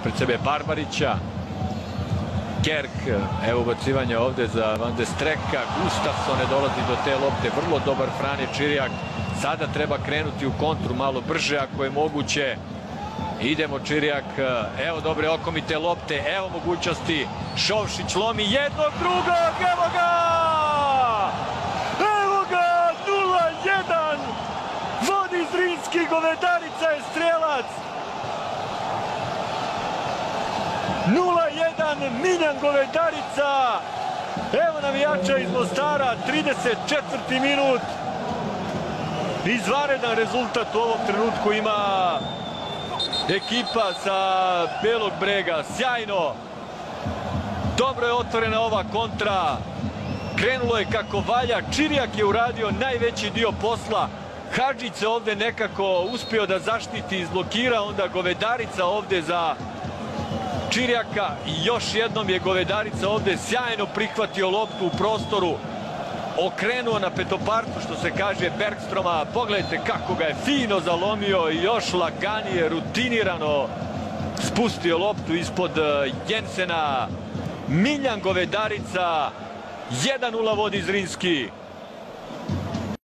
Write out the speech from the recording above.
ispred sebe Barbarića. Kerk, evo ubacivanja ovde za Van de Streka. Gustafsson ne dolazi do te lopte, vrlo dobar Frane Čirijak. Sada treba krenuti u kontru malo brže ako je moguće. Idemo Čirijak, evo dobre okomite lopte, evo mogućnosti. Šovšić lomi jednog, drugog, evo ga! Evo ga, 0-1! Vodi Zrinski, Govedarica je strelac! 0-1, Miljan Govedarica! Evo navijača iz Mostara, 34. minut. Izvanredan rezultat u ovom trenutku ima ekipa sa Belog Brega, sjajno. Dobro je otvorena ova kontra. Krenulo je kako valja. Čirijak je uradio najveći dio posla. Hadžić se ovde nekako uspio da zaštiti, izblokira, onda Govedarica ovde za Čirijaka i još jednom je Govedarica ovde sjajno prihvatio loptu u prostoru. Okrenuo na petopartu, što se kaže, Bergstroma. Pogledajte kako ga je fino zalomio i još laganije, rutinirano spustio loptu ispod Jensena. Miljan Govedarica, 1-0 vodi Zrinski.